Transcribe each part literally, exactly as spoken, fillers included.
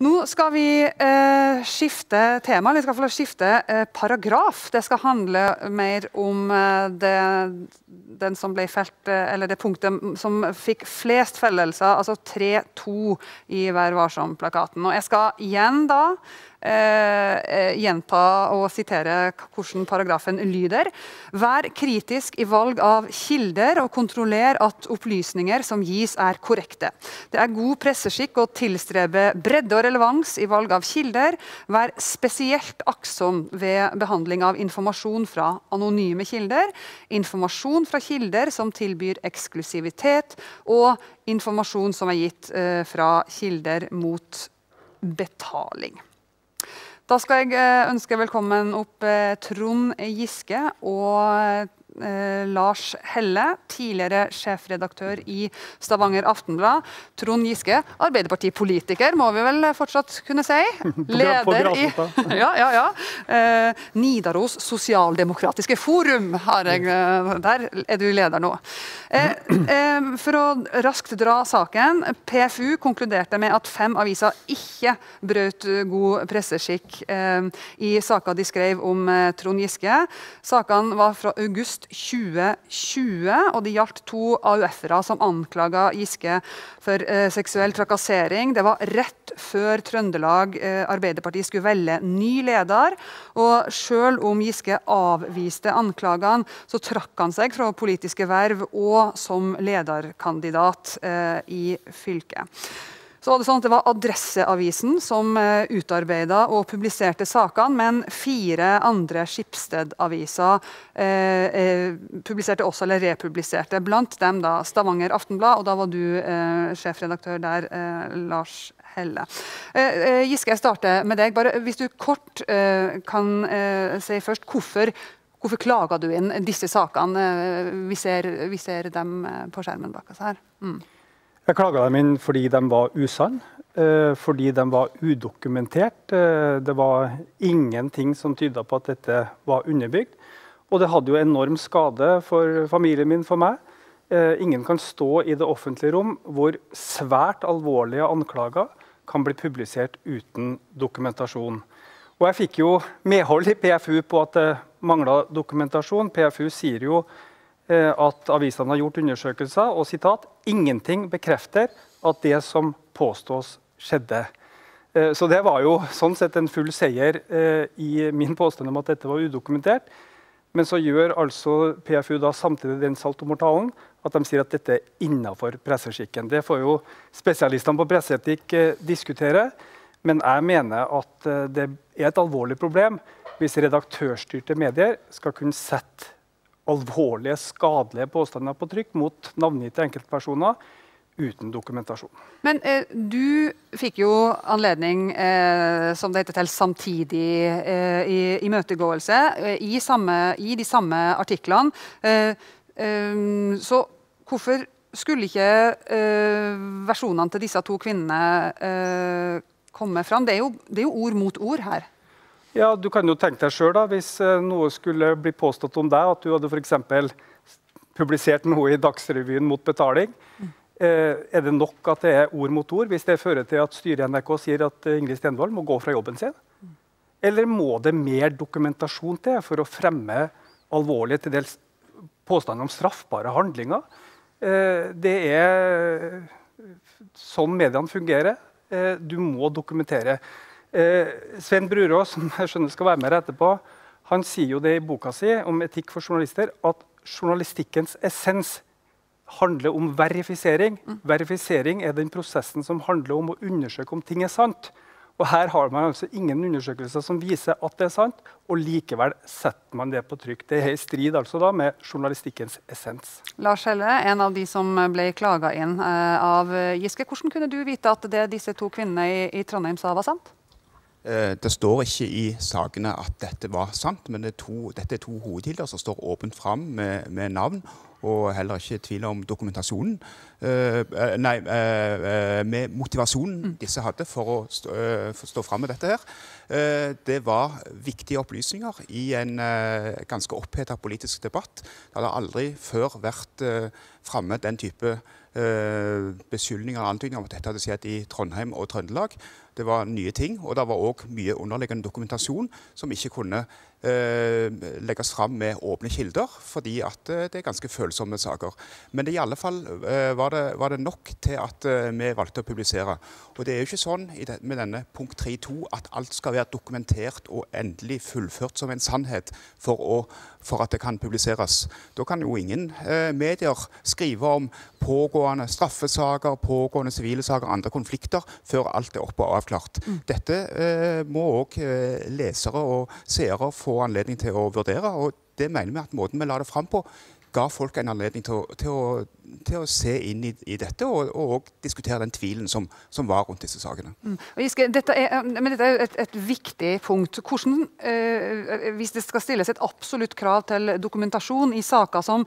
Nå skal vi eh, skifte tema, vi skal få skifte eh, paragraf. Det skal handle mer om eh, det, den som ble felt, eh, eller det punktet som fikk flest fellelser, altså tre to i Vær varsom-plakaten. Og jeg skal igjen da eh, gjenta og sitere hvordan paragrafen lyder. Vær kritisk i valg av kilder og kontroller at opplysninger som gis er korrekte. Det er god presseskikk å tilstrebe bredde og relevans i valg av kilder. Vær spesielt aktsom ved behandling av informasjon fra anonyme kilder, informasjon fra kilder som tilbyr eksklusivitet, og informasjon som er gitt eh, fra kilder mot betaling. Da skal jeg eh, ønske velkommen opp eh, Trond Giske og Eh, Lars Helle, tidligere sjefredaktør i Stavanger Aftenblad. Trond Giske, Arbeiderpartipolitiker, må vi vel fortsatt kunne si. Leder i ja, ja, ja. Eh, Nidaros Sosialdemokratiske Forum, har jeg, der er du leder nå. Eh, eh, for å raskt dra saken, P F U konkluderte med at fem aviser ikke brøt god presseskikk eh, i saken de skrev om eh, Trond Giske. Saken var fra august tjue tjue, og det gjaldt to A U F-ere som anklaga Giske for eh, seksuell trakassering. Det var rett før Trøndelag eh, Arbeiderparti skulle velge ny leder, og selv om Giske avviste anklagene, så trakk han seg fra politiske verv og som lederkandidat eh, i fylket. Så var det sånn at det var Adresseavisen som uh, utarbeidet og publiserte sakene, men fire andre Skipsted-aviser uh, uh, publiserte også, eller republiserte. Blant dem da Stavanger Aftenblad, og da var du uh, sjefredaktør der, uh, Lars Helle. Uh, uh, Giske, jeg starter med deg. Bare hvis du kort uh, kan uh, si først, hvorfor, hvorfor klager du inn disse sakene? Uh, vi, ser, vi ser dem uh, på skjermen bak oss her. Mm. Jeg klaget dem inn fordi de var usann, fordi de var udokumentert. Det var ingenting som tydet på at dette var underbygd. Og det hadde jo enorm skade for familien min, for meg. Ingen kan stå i det offentlige rom hvor svært alvorlige anklager kan bli publisert uten dokumentasjon. Og jeg fikk jo medhold i P F U på at det manglet dokumentasjon. P F U sier jo at avisene har gjort undersøkelser, og sitat, ingenting bekrefter at det som påstås skjedde. Så det var jo sånn sett en full seier i min påstand om at dette var udokumentert. Men så gjør altså P F U da samtidig den saltomortalen at de sier at dette er innenfor presseskikken. Det får jo spesialistene på presseetikk diskutere, men jeg mener at det er et alvorlig problem hvis redaktørstyrte medier skal kunne sette alvorlige, skadelige påstander på trykk mot navngitte enkeltpersoner uten dokumentasjon. Men eh, du fikk jo anledning, eh, som det heter til, samtidig eh, i, i møtegåelse, eh, i, samme, i de samme artiklene. Eh, eh, så hvorfor skulle ikke eh, versjonene til disse to kvinnene eh, komme fram? Det er, jo, det er jo ord mot ord her. Ja, du kan jo tenke deg selv da, hvis noe skulle bli påstått om deg, at du hadde for eksempel publisert noe i Dagsrevyen mot betaling. Mm. Eh, er det nok at det er ord mot ord, hvis det fører til at styret i N R K sier at Ingrid Stenvold må gå fra jobben sin? Mm. Eller må det mer dokumentasjon til for å fremme alvorlige, til dels påstander om straffbare handlinger? Eh, det er sånn mediene fungerer. Eh, du må dokumentere. Eh, Sven Brurås, som jeg skjønner skal være med etterpå, han sier jo det i boka si om etikk for journalister, at journalistikkens essens handler om verifisering. Mm. Verifisering er den prosessen som handler om å undersøke om ting er sant. Og her har man altså ingen undersøkelser som viser at det er sant, og likevel setter man det på trykk. Det er i strid altså da med journalistikkens essens. Lars Helle, en av de som ble klaget inn eh, av Giske. Hvordan kunne du vite at det disse to kvinnene i, i Trondheim sa var sant? Det står ikke i sakene at dette var sant, men det er to, dette er to hovedkilder som står åpent fram med, med navn, og heller ikke tvil om dokumentasjonen. Uh, nei, uh, med motivasjonen disse hadde for å stå, uh, for å stå fram med dette her. Uh, det var viktige opplysninger i en uh, ganske opphetet politisk debatt. Det hadde aldri før vært uh, framme den type uh, beskyldninger og antydninger om at dette hadde skjedd i Trondheim og Trøndelag. det var nye ting, og det var også mye underliggende dokumentasjon som ikke kunne eh, legges fram med åpne kilder, fordi at eh, det er ganske følsomme saker. Men det, i alle fall eh, var, det, var det nok til at eh, vi valgte å publisere. Og det er jo ikke sånn i det, med denne punkt tre punkt to at alt skal være dokumentert og endelig fullført som en sannhet for, å, for at det kan publiseres. Da kan jo ingen eh, medier skrive om pågående straffesaker, pågående sivile saker, andre konflikter, før alt er oppe og avklart. Mm. Dette eh, må også eh, lesere og seere få anledning til å vurdere, og det mener vi at måten vi la det fram på, ga folk en anledning til å, til å, til å se inn i, i dette, og, og diskutere den tvilen som, som var rundt disse sakene. Mm. Giske, dette er, men dette er et, et viktig punkt. Hvordan, eh, hvis det skal stilles et absolutt krav til dokumentasjon i saker som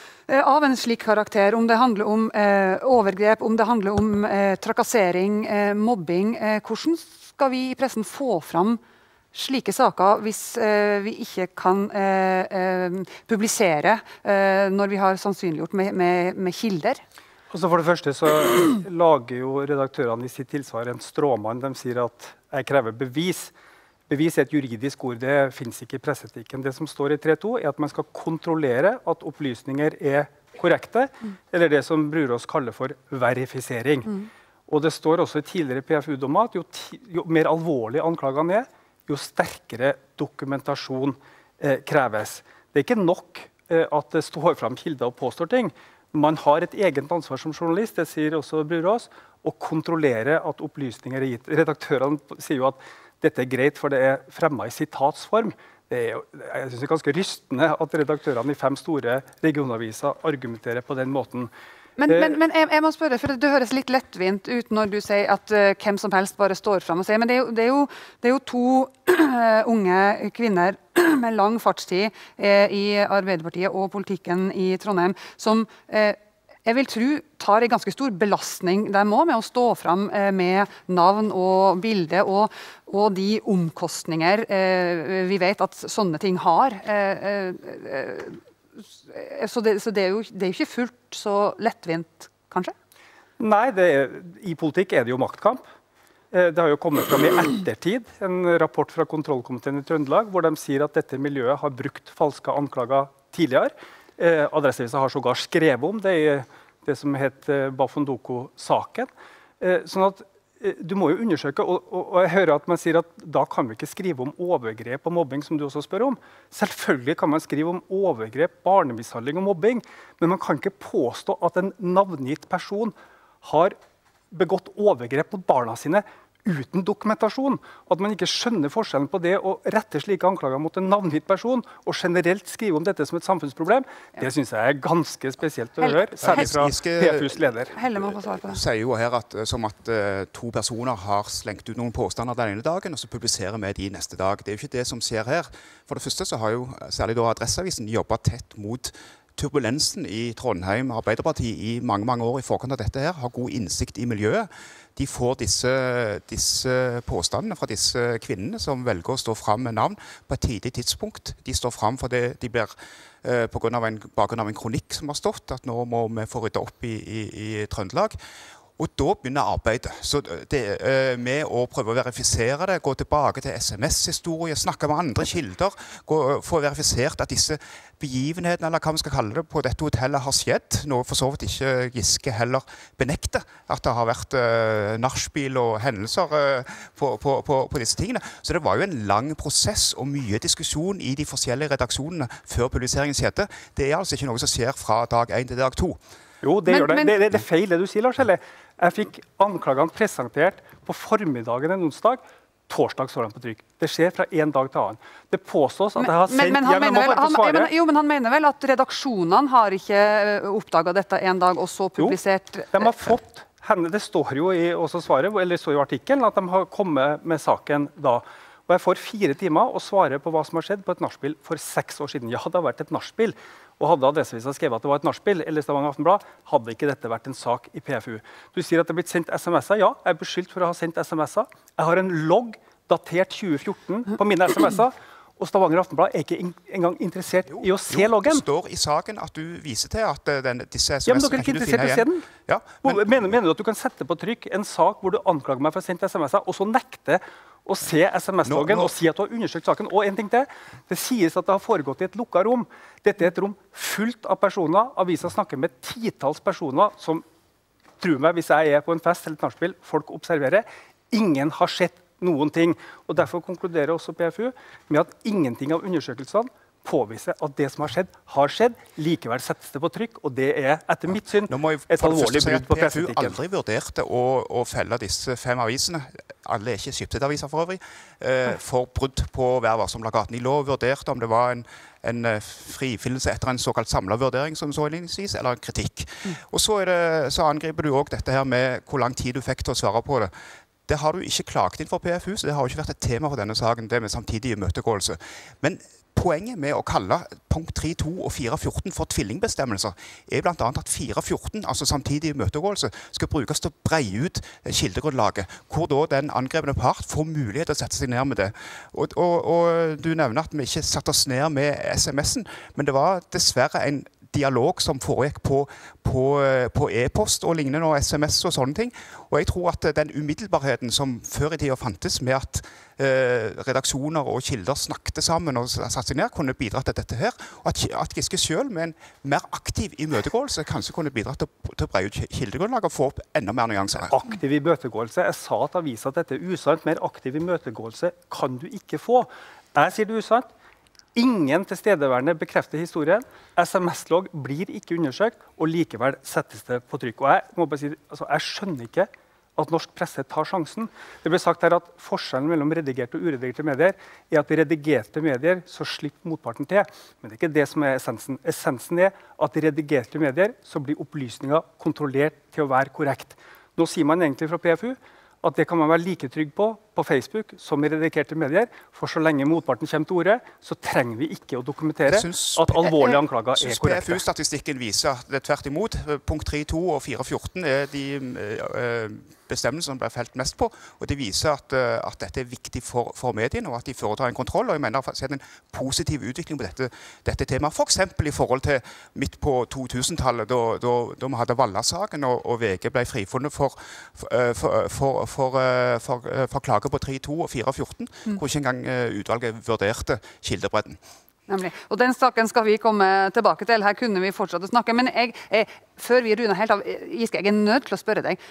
av en slik karakter, om det handler om eh, overgrep, om det handler om eh, trakassering, eh, mobbing, eh, hvordan skal vi i pressen få fram slike saker hvis eh, vi ikke kan eh, eh, publisere eh, når vi har sannsynliggjort med, med, med kilder? Altså for det første så lager jo redaktørene i sitt tilsvar en stråmann. De sier at jeg krever bevis. Bevis er et juridisk ord, det finnes ikke i presseetikken. Det som står i tre punkt to er at man skal kontrollere at opplysninger er korrekte, mm. eller det som Brurås kaller for verifisering. Mm. Og det står også i tidligere P F U-dommer at jo, jo mer alvorlig anklagene er, jo sterkere dokumentasjon eh, kreves. Det er ikke nok eh, at det står fram kilder og påstår ting. Man har et eget ansvar som journalist, det sier også Brurås, å kontrollere at opplysninger er gitt. Redaktørene sier jo at dette er greit, for det er fremmet i sitatsform. Det er, jeg synes det er ganske rystende at redaktørene i fem store regionaviser argumenterer på den måten. Men, men, men jeg, jeg må spørre, for det høres litt lettvint ut når du sier at uh, hvem som helst bare står frem og sier, men det er jo, det er jo, det er jo to uh, unge kvinner med lang fartstid uh, i Arbeiderpartiet og politikken i Trondheim, som uh, jeg vil tro tar en ganske stor belastning de må med å stå frem uh, med navn og bilde, og, og de omkostninger uh, vi vet at sånne ting har. Uh, uh, uh, Så, det, så det, er jo, det er jo ikke fullt så lettvint, kanskje? Nei, det er, i politikk er det jo maktkamp. Det har jo kommet fram i ettertid en rapport fra kontrollkomiteen i Trøndelag, hvor de sier at dette miljøet har brukt falske anklager tidligere. Eh, Adresseavisen har sågar skrevet om det i det som het eh, Bafondoko-saken. Eh, sånn at du må jo undersøke, og, og, og jeg hører at man sier at da kan vi ikke skrive om overgrep og mobbing, som du også spør om. Selvfølgelig kan man skrive om overgrep, barnemishandling og mobbing, men man kan ikke påstå at en navngitt person har begått overgrep mot barna sine uten dokumentasjon. At man ikke skjønner forskjellen på det å rette slike anklager mot en navngitt person og generelt skrive om dette som et samfunnsproblem, ja. Det synes jeg er ganske spesielt å høre, særlig fra P F U's leder. Helle må få svar på det. Sier jo her at, som at uh, to personer har slengt ut noen påstander den ene dagen, og så publiserer vi de neste dag. Det er jo ikke det som skjer her. For det første så har jo særlig da Adresseavisen jobbet tett mot turbulensen i Trondheim Arbeiderparti i mange, mange år i forkant av dette her, har god innsikt i miljøet. De får disse, disse påstandene fra disse kvinnene som velger å stå frem med navn på et tidlig tidspunkt. De står frem for det de blir eh, på grunn av en, bakgrunn av en kronikk som har stått, at nå må vi få rydde opp i, i, i Trøndelag. Og da begynner arbeidet. Så det, eh, med å prøve å verifisere det, gå tilbake til S M S-historie, snakke med andre kilder, gå, få verifisert at disse begivenhetene, eller hva vi skal kalle det, på dette hotellet har skjedd. Noe for så vidt ikke Giske heller benekter, at det har vært eh, nachspiel og hendelser eh, på, på, på, på disse tingene. Så det var jo en lang prosess og mye diskusjon i de forskjellige redaksjonene før publiseringen skjedde. Det er altså ikke noe som skjer fra dag én til dag to. Jo, det men, gjør det. Men, det, det. Det er feil det du sier, Lars Helle. Jeg fikk anklagene presentert på formiddagen en onsdag. Torsdag står han på trykk. Det skjer fra en dag til annen. Det påstås at jeg har sendt... Men, men, han, mener vel, han, men, jo, men han mener vel at redaksjonene har ikke oppdaget dette en dag, og så publisert... Jo, de har fått henne. Det står jo i også svaret, eller står i artikkelen, at de har kommet med saken da. Og jeg får fire timer å svare på hva som har skjedd på et nachspiel for seks år siden. Ja, det har vært et nachspiel. Og hadde Adresseavisen skrevet at det var et nachspiel, eller Stavanger Aftenblad, hadde ikke dette vært en sak i P F U. Du sier at det er blitt sendt S M S-er. Ja, jeg er beskyldt for å ha sendt S M S-er. Jeg har en logg datert tjue fjorten på mine S M S-er. Og Stavanger Aftenblad er ikke engang interessert jo, i å se jo, loggen. Det står i saken at du viser til at den, disse S M S-ene ja, men dere er ikke interessert i å se den? Ja, men, mener, mener du at du kan sette på trykk en sak hvor du anklager meg for å ha sendt S M S-er, og så nekte å se S M S-loggen og si at du har undersøkt saken? Og en ting til, det sies at det har foregått i et lukket rom. Dette er et rom fullt av personer. Avisa snakker med titalls personer som, tror meg, hvis jeg er på en fest eller et nachspiel, folk observerer. Ingen har sett noen ting. Og derfor konkluderer også P F U med at ingenting av undersøkelsene påviser at det som har skjedd, har skjedd. Likevel settes det på trykk, og det er etter mitt syn et alvorlig brudd på presseetikken. P F U aldri vurderte å, å felle disse fem avisene, alle er ikke Schibsted-aviser for øvrig, eh, for brudd på Vær varsom-plakaten. De lå og vurderte om det var en en frifinnelse etter en såkalt samlet vurdering, som så innledningsvis, eller en kritikk. Mm. Og så, er det, så angriper du også dette her med hvor lang tid du fikk til å svare på det. Det har du ikke klaget inn for P F U, så det har jo ikke vært et tema for denne saken, det med samtidig imøtegåelse. Men poenget med å kalle punkt tre punkt to og fire punkt fjorten for tvillingbestemmelser er blant annet at fire punkt fjorten, altså samtidig imøtegåelse, skal brukes til å breie ut kildegrunnlaget, hvor da den angrepne part får mulighet til å sette seg ned med det. Og, og, og du nevner at vi ikke satte oss ned med S M S-en, men det var dessverre en dialog som foregikk på, på, på e-post og lignende, og S M S og sånne ting. Og jeg tror at den umiddelbarheten som før i tida fantes med at eh, redaksjoner og kilder snakket sammen og satte seg ned, kunne bidra til dette her. Og at, at Giske selv med en mer aktiv imøtegåelse kanskje kunne bidra til, til å breie ut kildegrunnlag og få opp enda mer nyanser. Aktiv imøtegåelse? Jeg sa at avisa at dette er usant. Mer aktiv imøtegåelse kan du ikke få. Jeg sier det er usant. Ingen tilstedeværende bekrefter historien. S M S-logg blir ikke undersøkt, og likevel settes det på trykk. Og jeg, må bare si, altså, jeg skjønner ikke at norsk presse tar sjansen. Det ble sagt her at forskjellen mellom redigerte og uredigerte medier er at i redigerte medier så slipper motparten til. Men det er ikke det som er essensen. Essensen er at i redigerte medier så blir opplysninger kontrollert til å være korrekt. Nå sier man egentlig fra P F U at det kan man være like trygg på på Facebook som i redigerte medier, for så lenge motparten kommer til ordet, så trenger vi ikke å dokumentere synes, at alvorlige anklager er korrekte. P F U-statistikken viser at det tvert imot. Punkt tre punkt to og fire punkt fjorten er de øh, bestemmelsene som ble felt mest på, og det viser at, øh, at dette er viktig for, for mediene, og at de foretar en kontroll, og jeg mener at det er en positiv utvikling på dette, dette temaet, for eksempel i forhold til midt på to tusen-tallet, da, da, da vi hadde Valla-saken, og, og V G ble frifunnet for, for, for, for, for, for, for klager på tre punkt to og fire punkt fjorten, mm. hvor ikke engang uh, utvalget vurderte kildebredden. Nemlig. Og den saken skal vi komme tilbake til. Her kunne vi fortsatt snakke. Men jeg, jeg, før vi runder helt av, Giske, jeg er nødt til å spørre deg.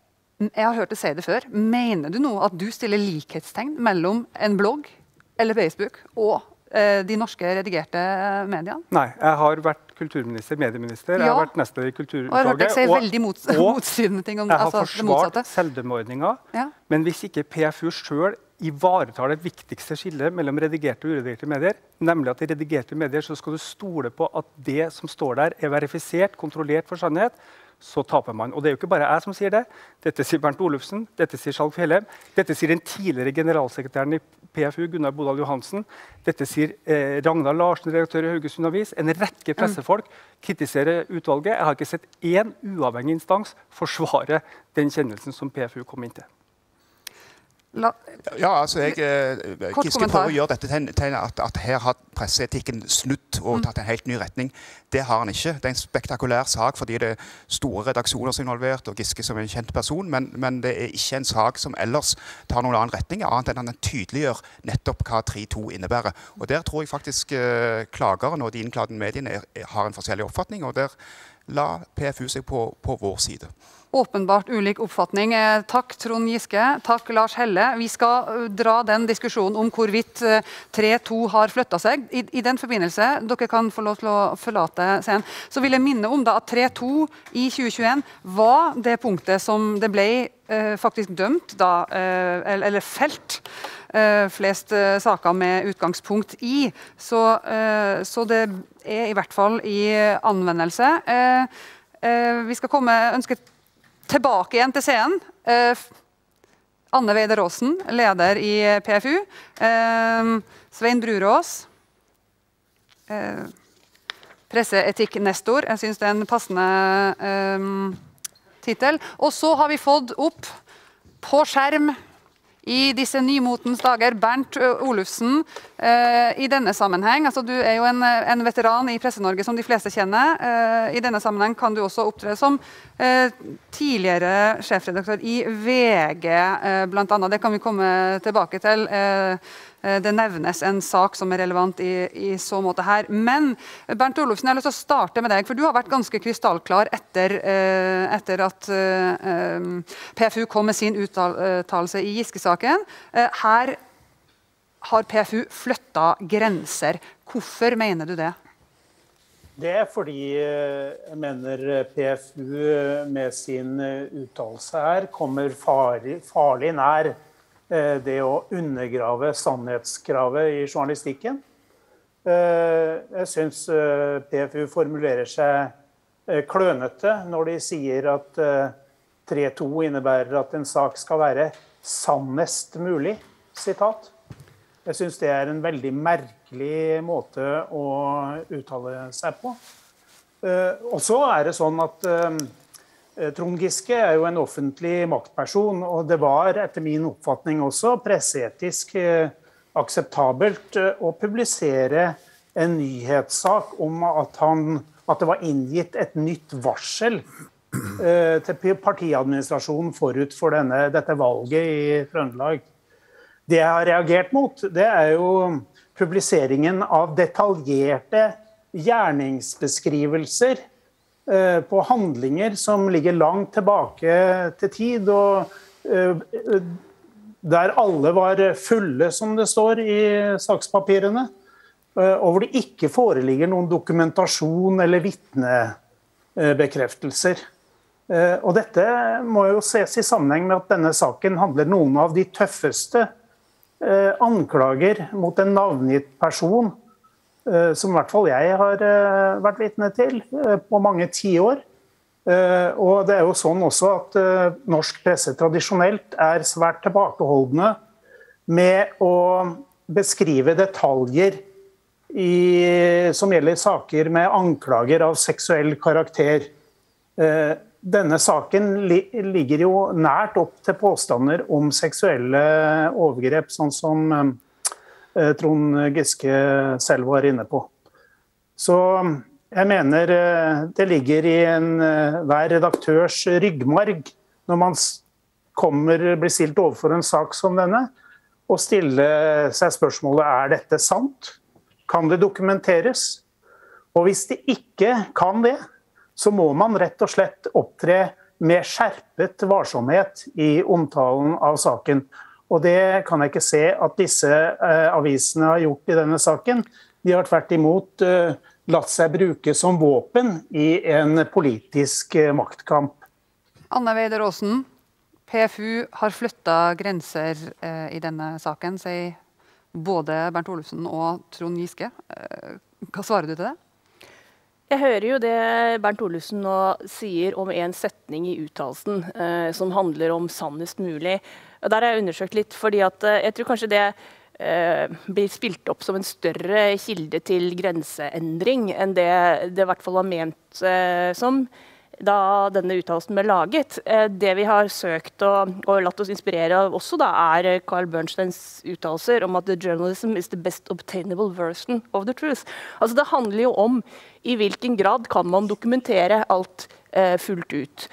Jeg har hørt deg si det før. Mener du nå at du stiller likhetstegn mellom en blogg eller Facebook og eh, de norske redigerte mediene? Nei, jeg har vært kulturminister, medieminister. Ja. Jeg har vært nestleder i Kulturutvalget. Og jeg har hørt deg si veldig mot, motstridende ting om jeg har altså, forsvart selvdømmeordninga, ja. Men hvis ikke P F U selv ivaretar det viktigste skillet mellom redigerte og uredigerte medier, nemlig at i redigerte medier så skal du stole på at det som står der er verifisert, kontrollert for sannhet, så taper man. Og det er jo ikke bare jeg som sier det. Dette sier Bernt Olufsen, dette sier Skjalg Fjellheim, dette sier den tidligere generalsekretæren i P F U, Gunnar Bodal Johansen, dette sier eh, Ragnar Larsen, redaktør i Haugesund Avis. En rekke pressefolk kritiserer utvalget. Jeg har ikke sett én uavhengig instans forsvare den kjennelsen som P F U kom inn til. La, ja, altså jeg Giske prøver å gjøre dette til, til at, at her har presseetikken snudd og tatt en helt ny retning. Det har han ikke. Det er en spektakulær sak fordi det er store redaksjoner som er involvert, og Giske som er en kjent person, men, men det er ikke en sak som ellers tar noen annen retning, annet enn at den tydeliggjør nettopp hva tre punkt to innebærer. Og der tror jeg faktisk eh, klageren og de innklagende mediene er, er, har en forskjellig oppfatning, og der la P F U seg på, på vår side. Åpenbart ulik oppfatning. Takk Trond Giske, takk Lars Helle. Vi skal dra den diskusjonen om hvorvidt tre punkt to har flyttet seg. I, I den forbindelse, dere kan få lov til å forlate scenen, så vil jeg minne om da at tre punkt to i tjue tjueen var det punktet som det ble eh, faktisk dømt, da, eh, eller felt, eh, flest eh, saker med utgangspunkt i. Så, eh, så det er i hvert fall i anvendelse. Eh, eh, vi skal komme, ønske tilbake igjen til scenen. Eh, Anne Weider Aasen, leder i P F U. Eh, Svein Brurås, eh, presseetikk-nestor. Jeg synes det er en passende eh, titel. Og så har vi fått opp på skjerm I disse nymotens dager, Bernt Olufsen, eh, i denne sammenheng, altså du er jo en, en veteran i Presse-Norge som de fleste kjenner, eh, i denne sammenheng kan du også opptre som eh, tidligere sjefredaktør i V G, eh, blant annet. Det kan vi komme tilbake til. Eh, Det nevnes en sak som er relevant i, i så måte her. Men Bernt Olufsen, jeg har lyst til å starte med deg, for du har vært ganske krystallklar etter, eh, etter at eh, P F U kom med sin uttalelse i Giske-saken. Eh, her har P F U flyttet grenser. Hvorfor mener du det? Det er fordi jeg mener P F U med sin uttalelse her kommer farlig, farlig nær det å undergrave sannhetskravet i journalistikken. Jeg synes P F U formulerer seg klønete når de sier at tre to innebærer at en sak skal være sannest mulig, sitat. Jeg synes det er en veldig merkelig måte å uttale seg på. Og så er det sånn at Trond Giske er jo en offentlig maktperson, og det var etter min oppfatning også presseetisk akseptabelt å publisere en nyhetssak om at, han, at det var inngitt et nytt varsel til partiadministrasjonen forut for denne, dette valget i Trøndelag. Det jeg har reagert mot, det er jo publiseringen av detaljerte gjerningsbeskrivelser på handlinger som ligger langt tilbake til tid, og der alle var fulle, som det står i sakspapirene, og hvor det ikke foreligger noen dokumentasjon eller vitnebekreftelser. Og dette må jo ses i sammenheng med at denne saken handler noen av de tøffeste anklager mot en navngitt person, som i hvert fall jeg har vært vitne til på mange tiår. Og det er jo sånn også at norsk presse tradisjonelt er svært tilbakeholdne med å beskrive detaljer i, som gjelder saker med anklager av seksuell karakter. Denne saken ligger jo nært opp til påstander om seksuelle overgrep, sånn som Trond Giske selv var inne på. Så jeg mener det ligger i en, hver redaktørs ryggmarg når man kommer, blir stilt overfor en sak som denne, og stille seg spørsmålet, er dette sant? Kan det dokumenteres? Og hvis det ikke kan det, så må man rett og slett opptre med skjerpet varsomhet i omtalen av saken. Og det kan jeg ikke se at disse eh, avisene har gjort i denne saken. De har tvert imot eh, latt seg bruke som våpen i en politisk eh, maktkamp. Anne Weider Aasen, P F U har flyttet grenser eh, i denne saken, sier både Bernt Olufsen og Trond Giske. Eh, hva svarer du til det? Jeg hører jo det Bernt Olufsen nå sier om en setning i uttalelsen eh, som handler om sannest mulig. Og der har jeg undersøkt litt, fordi at eh, jeg tror kanskje det eh, blir spilt opp som en større kilde til grenseendring enn det det i hvert fall var ment eh, som da denne uttalelsen ble laget. Eh, det vi har søkt og, og latt oss inspirere av også da, er Carl Bernsteins uttalelser om at the journalism is the best obtainable version of the truth. Altså det handler jo om i hvilken grad kan man dokumentere alt eh, fullt ut.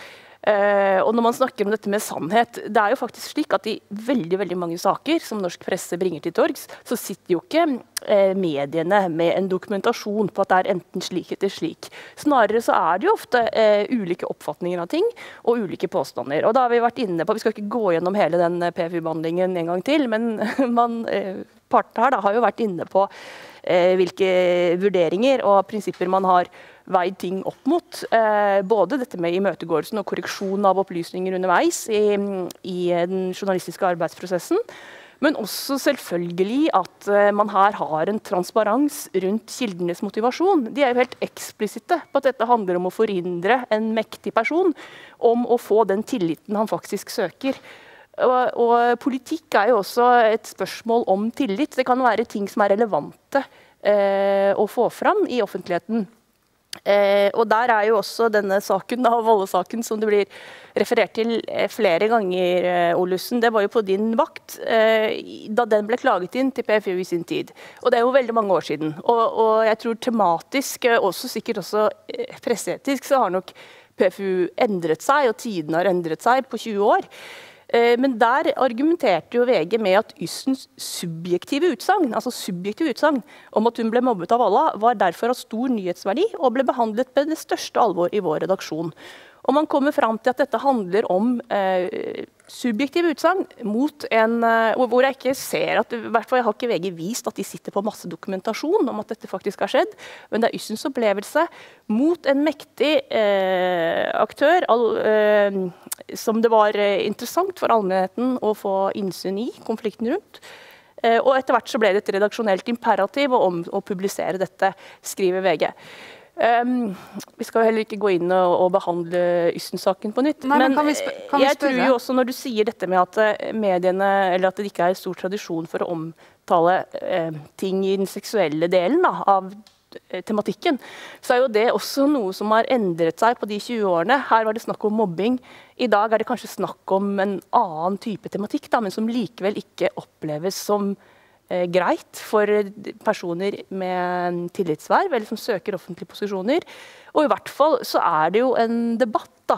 Uh, og når man snakker om dette med sannhet, det er jo faktisk slik at i veldig, veldig mange saker som norsk presse bringer til torgs, så sitter jo ikke uh, mediene med en dokumentasjon på at det er enten slik eller slik. Snarere så er det jo ofte uh, ulike oppfatninger av ting og ulike påstander. Og da har vi vært inne på, vi skal ikke gå gjennom hele den P F U-behandlingen en gang til, men man, uh, partene her da, har jo vært inne på uh, hvilke vurderinger og prinsipper man har veid ting opp mot. Eh, både dette med imøtegåelsen og korreksjon av opplysninger underveis i, i den journalistiske arbeidsprosessen, men også selvfølgelig at eh, man her har en transparens rundt kildenes motivasjon. De er jo helt eksplisitte på at dette handler om å forhindre en mektig person om å få den tilliten han faktisk søker. Og, og politikk er jo også et spørsmål om tillit. Det kan være ting som er relevante eh, å få fram i offentligheten. Eh, og der er jo også denne saken, da, voldesaken, som det blir referert til flere ganger, eh, Olufsen. Det var jo på din vakt, eh, da den ble klaget inn til P F U i sin tid. Og det er jo veldig mange år siden. Og, og jeg tror tematisk, også sikkert også eh, presseetisk, så har nok P F U endret seg, og tiden har endret seg på tjue år. Men der argumenterte jo V G med at Yssens subjektive utsagn, altså subjektive utsagn om at hun ble mobbet av alle, var derfor av stor nyhetsverdi og ble behandlet med det største alvor i vår redaksjon. Og man kommer fram til at dette handler om eh, subjektive utsagn mot en, eh, hvor jeg ikke ser at, i hvert fall jeg har ikke V G vist at de sitter på masse dokumentasjon om at dette faktisk har skjedd, men det er Yssens opplevelse mot en mektig eh, aktør, all, eh, som det var eh, interessant for allmennheten å få innsyn i konflikten rundt. Eh, og etter hvert så ble det et redaksjonelt imperativ om å publisere dette, skriver V G. Um, vi skal jo heller ikke gå inn og, og behandle Yssen-saken på nytt. Nei, men, men kan vi kan vi jeg tror jo også når du sier dette med at mediene, eller at det ikke er stor tradisjon for å omtale eh, ting i den seksuelle delen da, av eh, tematikken, så er jo det også noe som har endret seg på de tjue årene. Her var det snakk om mobbing. I dag er det kanskje snakk om en annen type tematikk, da, men som likevel ikke oppleves som greit for personer med tillitsverv eller som søker offentlige posisjoner. Og i hvert fall så er det jo en debatt da,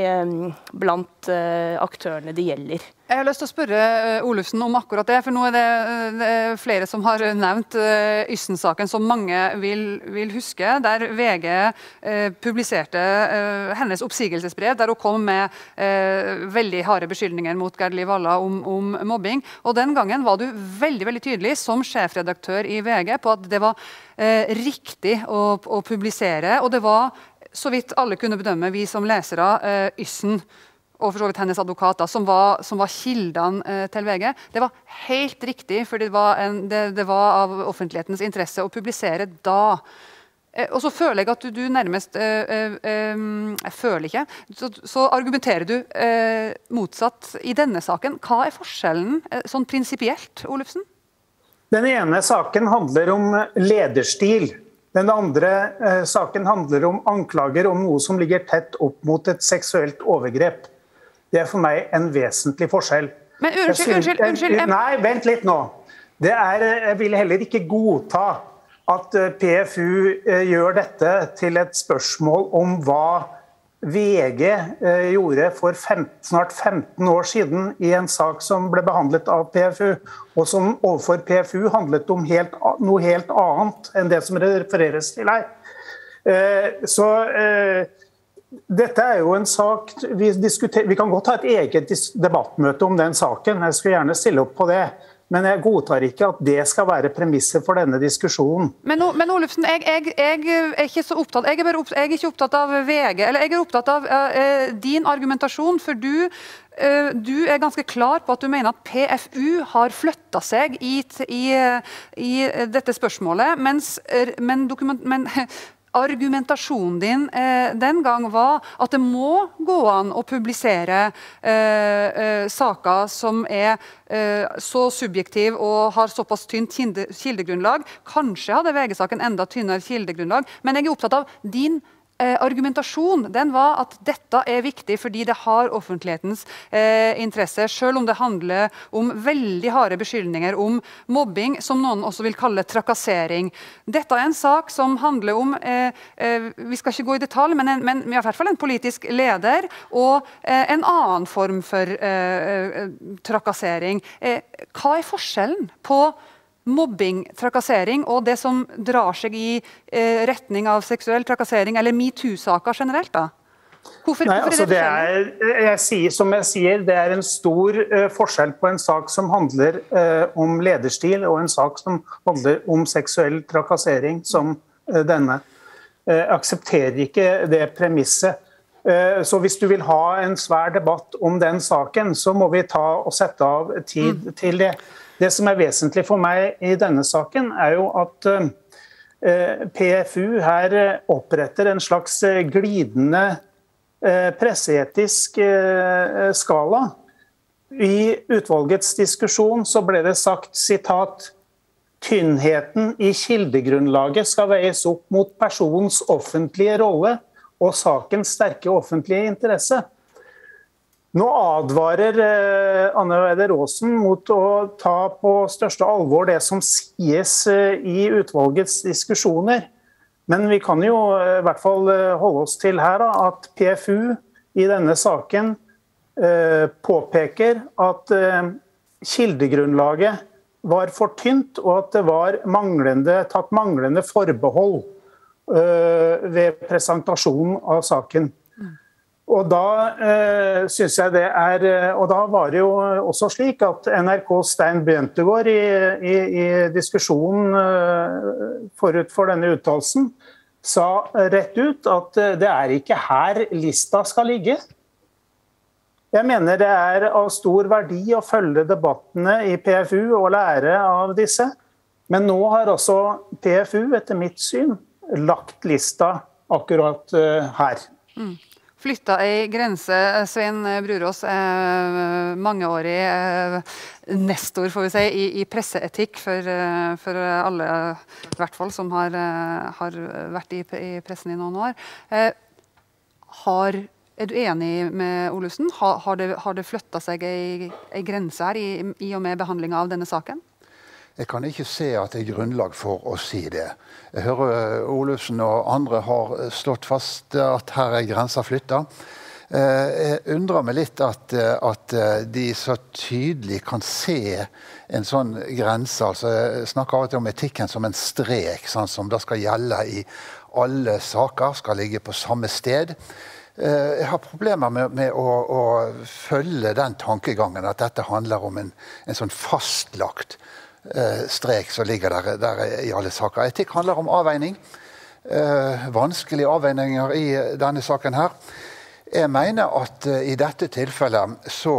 blant aktørene det gjelder. Jeg har lyst til å spørre Olufsen om akkurat det, for nå er det, det er flere som har nevnt Yssen-saken som mange vil, vil huske, der V G eh, publiserte eh, hennes oppsigelsesbrev, der hun kom med eh, veldig harde beskyldninger mot Gerd Liv Valla om, om mobbing. Og den gangen var du veldig, veldig tydelig som sjefredaktør i V G på at det var eh, riktig å, å publisere, og det var, så vidt alle kunne bedømme, vi som lesere, eh, Yssen, og for så vidt hennes advokater, som var, som var kildene eh, til V G. Det var helt riktig, for det var, en, det, det var av offentlighetens interesse å publisere da. Eh, og så føler jeg at du, du nærmest eh, eh, Jeg føler ikke. Så, så argumenterer du eh, motsatt i denne saken. Hva er forskjellen, eh, sånn prinsipielt, Olufsen? Den ene saken handler om lederstil. Den andre eh, saken handler om anklager om noe som ligger tett opp mot et seksuelt overgrep. Det er for meg en vesentlig forskjell. Men unnskyld, unnskyld, unnskyld. Jeg... Nei, vent litt nå. Det er, jeg vil heller ikke godta at P F U gjør dette til et spørsmål om hva V G gjorde for femten, snart femten år siden i en sak som ble behandlet av P F U, og som overfor P F U handlet om helt, noe helt annet enn det som refereres til her. Så dette er jo en sak, vi, vi kan godt ha et eget debattmøte om den saken, jeg skulle gjerne stille opp på det, men jeg godtar ikke at det skal være premisset for denne diskusjonen. Men, men Olufsen, jeg, jeg, jeg er ikke så opptatt, jeg er, bare opptatt, jeg er ikke opptatt av V G, eller jeg er opptatt av uh, din argumentasjon, for du, uh, du er ganske klar på at du mener at P F U har flyttet seg i, i, i dette spørsmålet, mens, men, dokument, men argumentasjonen din eh, den gang var at det må gå an å publisere eh, eh, saker som er eh, så subjektiv og har såpass tynt kildegrunnlag. Kanskje hadde V G-saken enda tynnere kildegrunnlag, men jeg er opptatt av din Eh, argumentasjon. Den var at dette er viktig fordi det har offentlighetens eh, interesse, selv om det handler om veldig harde beskyldninger om mobbing, som noen også vil kalle trakassering. Dette er en sak som handler om, eh, eh, vi skal ikke gå i detalj, men, en, men i hvert fall en politisk leder og eh, en annen form for eh, trakassering. Eh, hva er forskjellen på mobbing, trakassering og det som drar seg i eh, retning av seksuell trakassering eller MeToo-saker generelt da? Hvorfor, Nei, hvorfor altså er det det er, jeg sier, som jeg sier, det er en stor uh, forskjell på en sak som handler uh, om lederstil og en sak som handler om seksuell trakassering som uh, denne. Jeg uh, aksepterer ikke det premisset. Uh, så hvis du vil ha en svær debatt om den saken, så må vi ta og sette av tid mm. til det. Det som er vesentlig for meg i denne saken, er jo at uh, P F U her oppretter en slags glidende uh, presseetisk uh, skala. I utvalgets diskusjon så ble det sagt, sitat, tynnheten i kildegrunnlaget skal veies opp mot personens offentlige rolle og sakens sterke offentlige interesse. Nå advarer Anne Weider Aasen mot å ta på største alvor det som sies i utvalgets diskusjoner. Men vi kan jo i hvert fall holde oss til her da, at P F U i denne saken eh, påpeker at eh, kildegrunnlaget var for tynt, og at det var manglende, tatt manglende forbehold uh, ved presentasjonen av saken. Mm. Og da uh, synes jeg det er, og da var det jo også slik at N R K's Stein Bjøntegård i, i, i diskusjonen uh, forut for denne uttalelsen sa rett ut at uh, det er ikke her lista skal ligge. Jeg mener det er av stor verdi å følge debattene i P F U og lære av disse. Men nå har også P F U, etter mitt syn, lagt lista akkurat her. Mm. Flytta ei grense. Svein Brurås er mangeårig nestor, får vi si, i, i presseetikk for, for alle, i hvert fall, som har, har vært i, i pressen i noen år. Har Er du enig med Olufsen? Har, har det, har det flyttet seg en, en grense her i, i og med behandlingen av denne saken? Jeg kan ikke se at det er grunnlag for å si det. Jeg hører Olufsen og andre har slått fast at her er grenser flyttet. Jeg undrer meg litt at, at de så tydelig kan se en sånn grense. Altså, jeg snakker av og til om etikken som en strek, sånn som det skal gjelde i alle saker, skal ligge på samme sted. Jeg har problemer med, med å, å følge den tankegangen at dette handler om en, en sånn fastlagt eh, strek som ligger der, der i alle saker. Etikk handler om avveining. Eh, vanskelige avveininger i denne saken her. Jeg mener at eh, i dette tilfellet så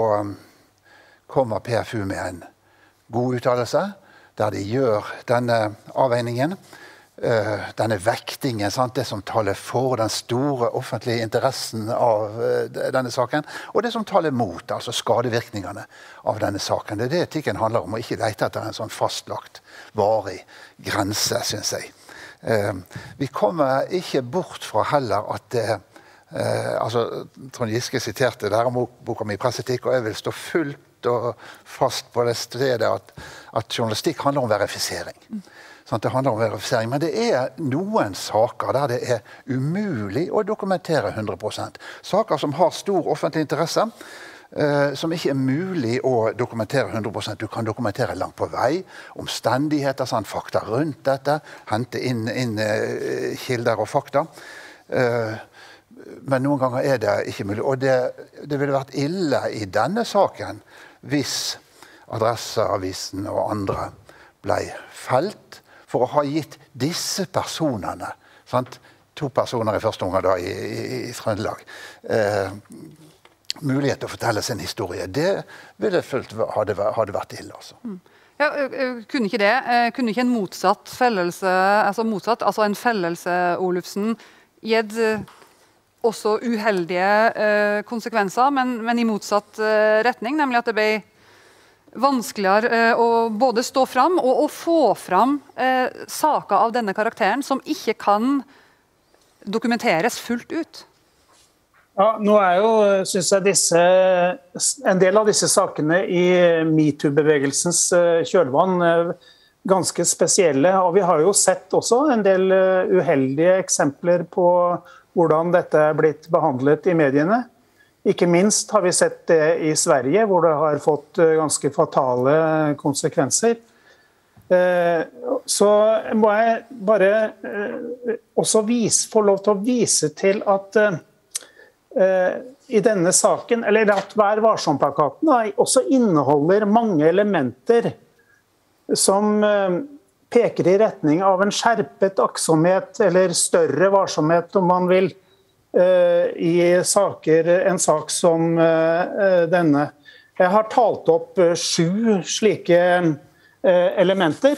kommer P F U med en god uttalelse der de gjør denne avveiningen. Uh, denne vektingen, sant? Det som taler for den store offentlige interessen av uh, denne saken, og det som taler mot, altså skadevirkningene av denne saken. Det er det etikken handler om, og ikke lete etter en sånn fastlagt, varig grense, synes jeg. Uh, vi kommer ikke bort fra heller at det, uh, altså, Trond Giske siterte der om boka mi Presseetikk, og jeg vil stå fullt og fast på det stedet at, at journalistikk handler om verifisering. Mm. Sånn, det handler om verifisering, men det er noen saker der det er umulig å dokumentere hundre prosent. Saker som har stor offentlig interesse, eh, som ikke er mulig å dokumentere hundre prosent. Du kan dokumentere langt på vei, omstendigheter, sånn, fakta rundt dette, hente inn, inn eh, kilder og fakta. Eh, men noen ganger er det ikke mulig. Og det, det ville vært ille i denne saken hvis Adresseavisen og andre ble felt for å ha gitt disse personene, sant? To personer i første omgang da i, i, i Trøndelag, eh, mulighet til å fortelle sin historie. Det ville jeg følt hadde, hadde vært ille. Altså. Mm. Ja, kunne ikke det? Kunne ikke en motsatt fellelse, altså motsatt, altså en fellelse, Olufsen, gitt også uheldige eh, konsekvenser, men, men i motsatt eh, retning, nemlig at det ble vanskeligere eh, å både stå fram og å få fram eh, saker av denne karakteren som ikke kan dokumenteres fullt ut. Ja, nå er jo, synes jeg, disse, en del av disse sakene i MeToo-bevegelsens kjølvann ganske spesielle, og vi har jo sett også en del uheldige eksempler på hvordan dette er blitt behandlet i mediene. Ikke minst har vi sett det i Sverige, hvor det har fått ganske fatale konsekvenser. Så må jeg bare også vise, få lov til å vise til at i denne saken, eller at Vær varsom-plakaten også inneholder mange elementer som peker i retning av en skjerpet aktsomhet, eller større varsomhet om man vil, i saker, en sak som denne. Jeg har talt opp sju slike elementer,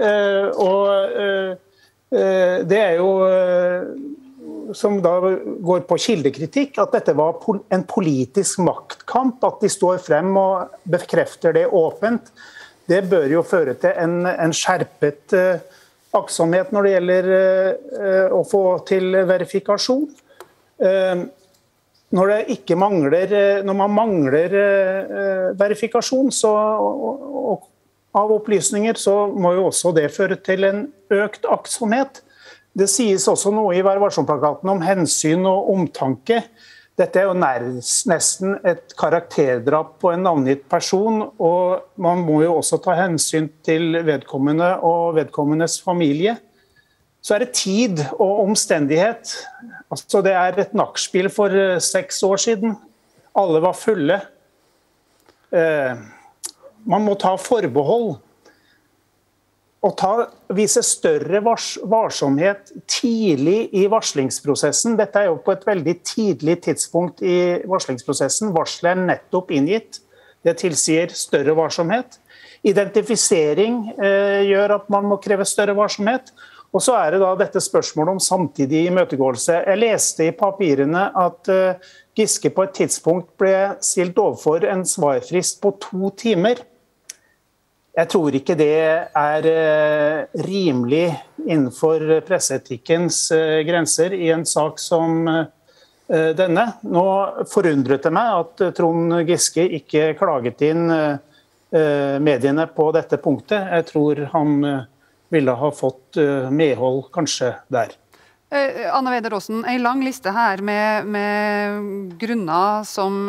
og det er jo som da går på kildekritikk, at dette var en politisk maktkamp, at de står frem og bekrefter det åpent. det bør jo føre til en, en skjerpet uh, aktsomhet når det gjelder uh, å få til verifikasjon. Uh, når, det ikke mangler, uh, når man mangler uh, verifikasjon så, og, og, av opplysninger, så må jo også det føre til en økt aktsomhet. Det sies også noe i Vær varsom-plakaten om hensyn og omtanke. Dette er jo nærmest, nesten et karakterdrap på en navngitt person, og man må jo også ta hensyn til vedkommende og vedkommendes familie. Så er det tid og omstendighet. Altså, det er et nakkspill for seks år siden. Alle var fulle. Eh, man må ta forbehold. Og ta, vise større vars, varsomhet tidlig i varslingsprosessen. Dette er jo på et veldig tidlig tidspunkt i varslingsprosessen. Varselet er nettopp inngitt. Det tilsier større varsomhet. Identifisering eh, gjør at man må kreve større varsomhet. Og så er det da dette spørsmålet om samtidig imøtegåelse. Jeg leste i papirene at eh, Giske på et tidspunkt ble stilt overfor en svarfrist på to timer. Jeg tror ikke det er rimelig innenfor presseetikkens grenser i en sak som denne. Nå forundret det meg at Trond Giske ikke klaget inn mediene på dette punktet. Jeg tror han ville ha fått medhold kanskje der. Anne Weider Aasen, en lang liste her med, med grunner som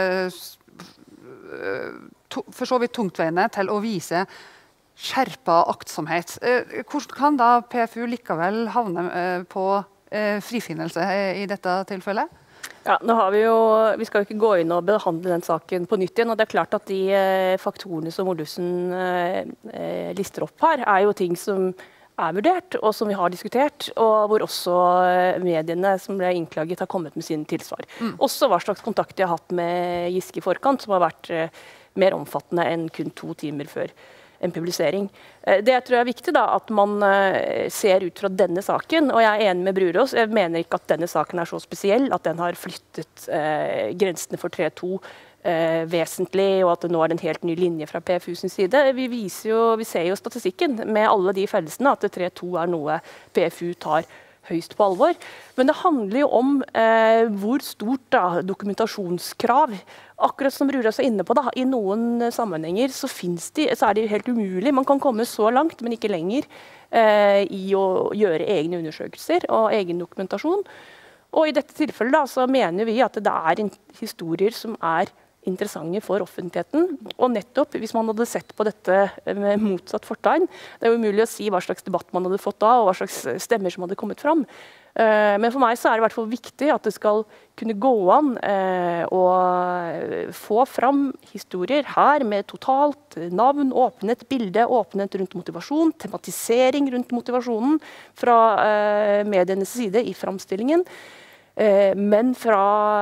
for så vidt tungtveiende til å vise skjerpet aktsomhet. Hvordan kan da P F U likevel havne på frifinnelse i dette tilfellet? Ja, nå har vi jo, vi skal jo ikke gå inn og behandle den saken på nytt igjen, og det er klart at de faktorene som Olufsen lister opp her, er jo ting som er vurdert, og som vi har diskutert, og hvor også mediene som ble innklaget har kommet med sine tilsvar. Mm. Også hva slags kontakt de har hatt med Giske i forkant, som har vært mer omfattende enn kun to timer før en publisering. Det jeg tror er viktig da, at man ser ut fra denne saken, og jeg er enig med Brurås, jeg mener ikke at denne saken er så spesiell, at den har flyttet eh, grensene for tre to eh, vesentlig, og at det nå er en helt ny linje fra P F U sin side. Vi, viser jo, vi ser jo statistikken med alle de fellelsene, at tre to er noe P F U tar høyst på alvor. Men det handler jo om eh, hvor stort da, dokumentasjonskrav. Akkurat som Brurås er inne på, da, i noen sammenhenger så, de, så er det helt umulig. Man kan komme så langt, men ikke lenger, eh, i å gjøre egne undersøkelser og egen dokumentasjon. Og i dette tilfellet da, så mener vi at det er historier som er interessante for offentligheten. Og nettopp, hvis man hadde sett på dette med motsatt fortegn, det er jo umulig å si hva slags debatt man hadde fått da, og hva slags stemmer som hadde kommet fram. Men for meg så er det i hvert fall viktig at det skal kunne gå an å få fram historier her med totalt navn, åpenhet, bilde, åpenhet rundt motivasjon, tematisering rundt motivasjonen fra medienes side i framstillingen. Men fra,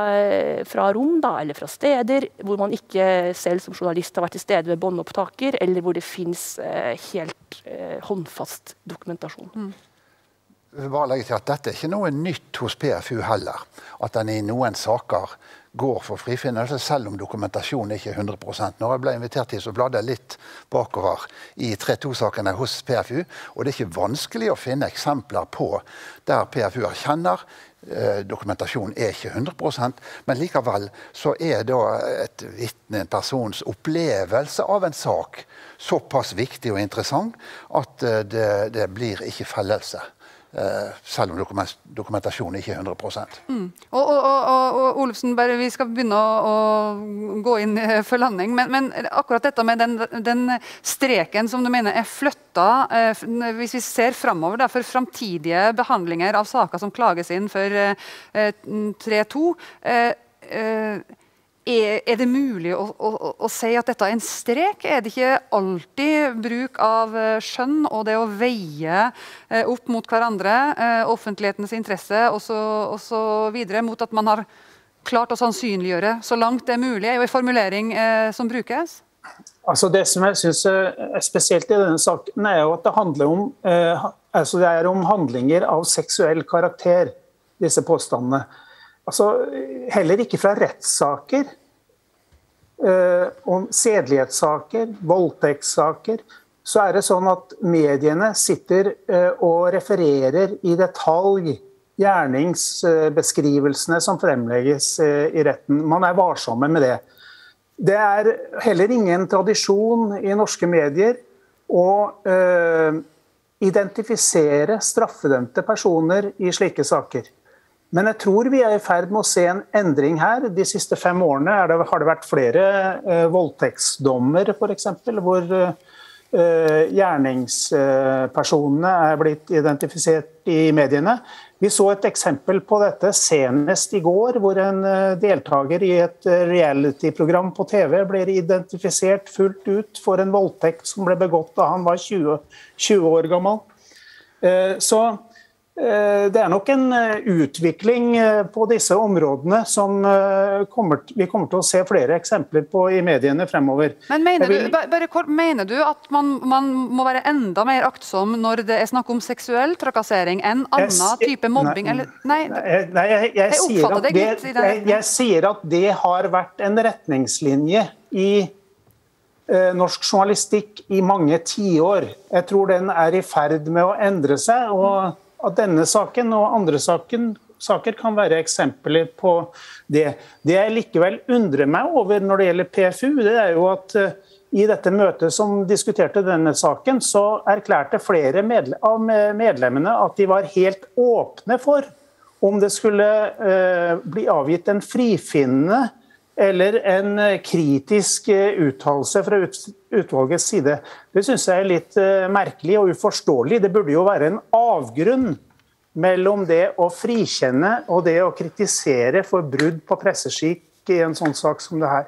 fra rom da, eller fra steder hvor man ikke selv som journalist har vært til stede ved båndopptaker, eller hvor det finnes eh, helt eh, håndfast dokumentasjon. Mm. Jeg vil bare legge til at dette er ikke noe nytt hos P F U heller, at den i noen saker går for frifinnelse, selv om dokumentasjonen ikke er hundre prosent. Når jeg ble invitert til, så bladde jeg litt bakover i tre to-sakene hos P F U, og det er ikke vanskelig å finne eksempler på der P F U erkjenner dokumentasjon er ikke hundre prosent, men likevel så er da et vitne, en persons opplevelse av en sak såpass viktig og interessant at det, det blir ikke fellelse. Selv om dokumentasjonen ikke er hundre prosent. Mm. Og, og, og, og Olufsen, bare, vi skal begynne å, å gå inn for landing, men, men akkurat dette med den, den streken som du mener er flytta, eh, hvis vi ser fremover da, for framtidige behandlinger av saker som klages inn for eh, tre to, eh, eh, Er, er det mulig å, å, å si at dette er en strek? Er det ikke alltid bruk av skjønn og det å veie eh, opp mot hverandre, eh, offentlighetens interesse og så, og så videre, mot at man har klart å sannsynliggjøre så langt det er mulig, er jo en formulering eh, som brukes? Altså det som jeg synes er spesielt i denne saken, er jo at det handler om, eh, altså det er om handlinger av seksuell karakter, disse påstandene. Altså, heller ikke fra rettssaker eh, om sedelighetssaker, voldtektssaker, så er det sånn at mediene sitter eh, og refererer i detalj gjerningsbeskrivelsene som fremlegges eh, i retten. Man er varsomme med det. Det er heller ingen tradisjon i norske medier å eh, identifisere straffedømte personer i slike saker. Men jeg tror vi er i ferd med å se en endring her. De siste fem årene er det, har det vært flere eh, voldtektsdommer, for eksempel, hvor eh, gjerningspersonene er blitt identifisert i mediene. Vi så et eksempel på dette senest i går, hvor en eh, deltaker i et reality-program på T V ble identifisert fullt ut for en voldtekt som ble begått da han var tjue, tjue år gammel. Eh, så Det er nok en utvikling på disse områdene som kommer, vi kommer til å se flere eksempler på i mediene fremover. Men mener, vil... du, bare kort, mener du at man, man må være enda mer aktsom når det er snakk om seksuell trakassering enn annen type mobbing? Nei, eller, nei, nei, nei jeg, jeg, jeg, sier det, det, jeg, jeg sier at det har vært en retningslinje i eh, norsk journalistikk i mange tiår. Jeg tror den er i ferd med å endre seg, og at denne saken og andre saken, saker kan være eksempler på det. Det jeg likevel undrer meg over når det gjelder P F U, det er jo at uh, i dette møtet som diskuterte denne saken, så erklærte flere medle av medlemmene at de var helt åpne for om det skulle uh, bli avgitt en frifinnende eller en kritisk uttalelse fra utvalgets side. Det synes jeg er litt merkelig og uforståelig. Det burde jo være en avgrunn mellom det å frikjenne og det å kritisere for brudd på presseskikk i en sånn sak som det her.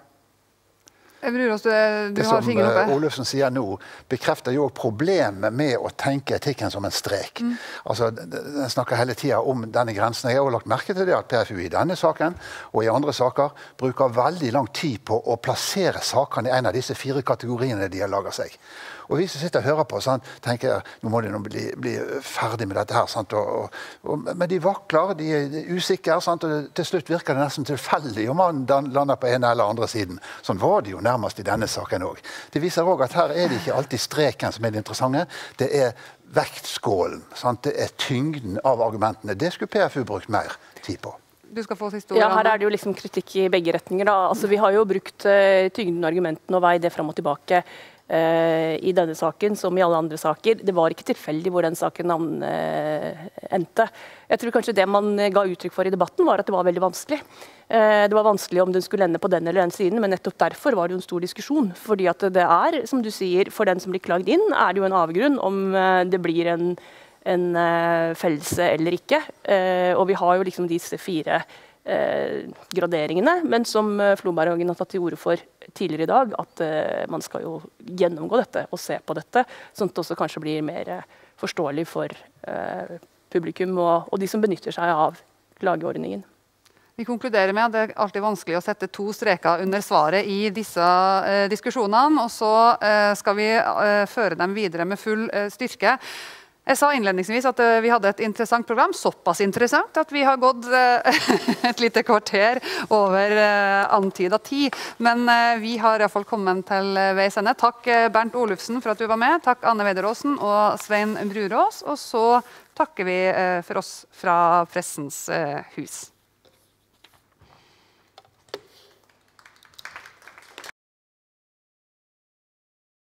Brurås, du, du det har som fingeren oppe. Olufsen sier nå, bekrefter jo problemet med å tenke etikken som en strek. Mm. Altså, jeg snakker hele tiden om denne grensen. Jeg har lagt merke til det at P F U i denne saken og i andre saker bruker veldig lang tid på å plassere sakene i en av disse fire kategoriene de har laget seg. Og vi som sitter og hører på, sant, tenker jeg, nå må de nå bli, bli ferdig med dette her. Sant, og, og, og, men de vakler, de er usikre, sant, og til slutt virker det nesten tilfeldig om man lander på en eller andre siden. Sånn var det jo nærmest i denne saken også. Det viser også at her er det ikke alltid streken som er det interessante, det er vektskålen, sant, det er tyngden av argumentene. Det skulle P F U brukt mer tid på. Du skal få siste ord. Ja, her er det jo liksom kritikk i begge retninger. Da. Altså, vi har jo brukt uh, tyngden og argumentene og vei det frem og tilbake. Uh, i denne saken, som i alle andre saker. Det var ikke tilfeldig hvor den saken navn, uh, endte. Jeg tror kanskje det man ga uttrykk for i debatten var at det var veldig vanskelig. Uh, det var vanskelig om den skulle ende på den eller den siden, men nettopp derfor var det jo en stor diskusjon. Fordi at det er, som du sier, for den som blir klagd inn, er det jo en avgrunn om uh, det blir en, en uh, fellelse eller ikke. Uh, og vi har jo liksom disse fire Eh, graderingene, men som eh, Floberg har tatt til orde for tidligere i dag, at eh, man skal jo gjennomgå dette og se på dette, sånn at det også kanskje blir mer eh, forståelig for eh, publikum og, og de som benytter seg av klageordningen. Vi konkluderer med at det er alltid vanskelig å sette to streker under svaret i disse eh, diskusjonene, og så eh, skal vi eh, føre dem videre med full eh, styrke. Jeg sa innledningsvis at uh, vi hadde et interessant program, såpass interessant at vi har gått uh, et lite kvarter over uh, antydet tid. Men uh, vi har i hvert fall kommet til uh, veis ende. Takk uh, Bernt Olufsen for at du var med. Takk Anne Wederåsen og Svein Brurås. Og så takker vi uh, for oss fra Pressens uh, hus.